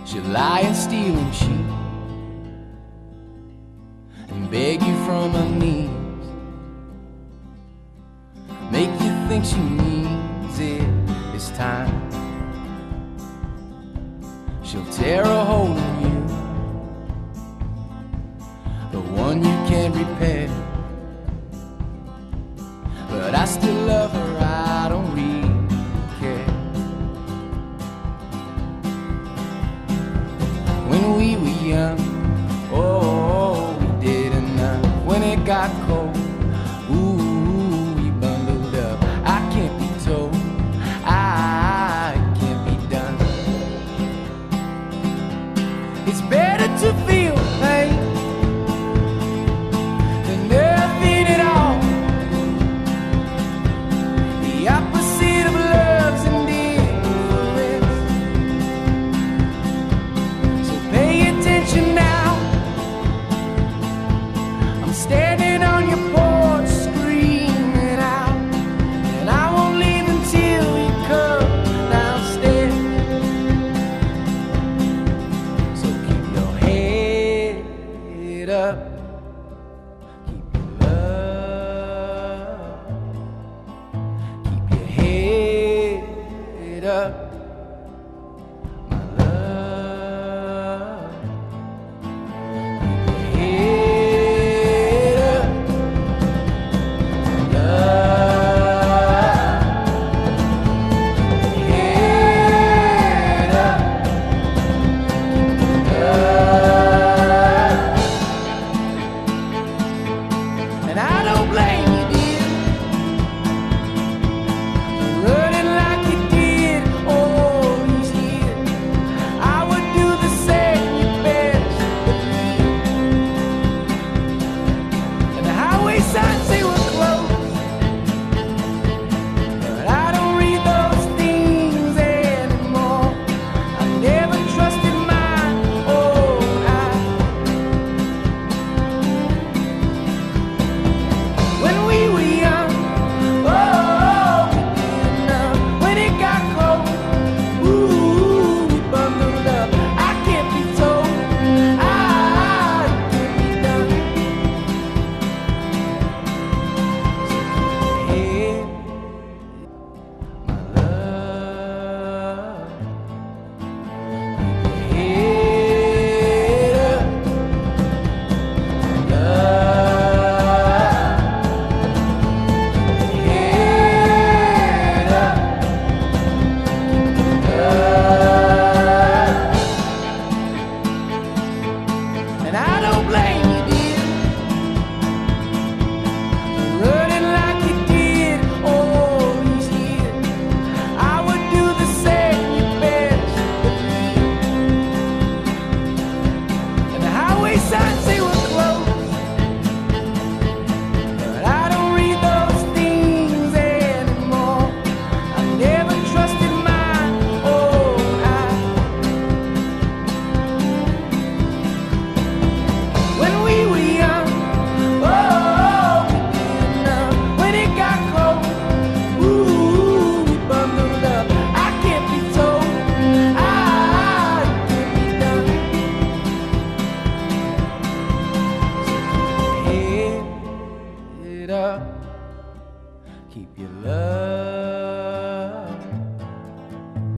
She'll lie and steal and cheat and beg you from her knees, make you think she needs it this time. She'll tear a hole in you, the one you can't repair. But I still love her, I don't really care. When we were young, oh, we did enough. When it got cold, ooh, we bundled up. I can't be told, I can't be done. It's better to feel pain than nothing at all. The opposite of love's indifference. So pay attention now. I'm standing on your porch screaming out, and I won't leave until you come downstairs. So keep your head up, keep your love, keep your head up, my love. Keep your head up, love. Head up, love. And I don't blame you, dear, for running like you did all these years. I would do the same, you best believe. And the highway signs say we're closed, but I don't read those things anymore. I never trusted my own eyes. When we were young, oh, we did enough. When it got cold, ooh, we bundled up. I can't be told, I can't be done. So keep your head, my love. Keep your head up, love. Head up, love. And I don't blame you, dear, for running like you did all these years. I would do the same, you best believe. And the highway signs say we're closed, but I don't read those things anymore. I never trusted my own eyes. When we were young, oh, we did enough. When it got cold, ooh, we bundled up. I can't be told, I can't be done. So keep your head up, keep your love.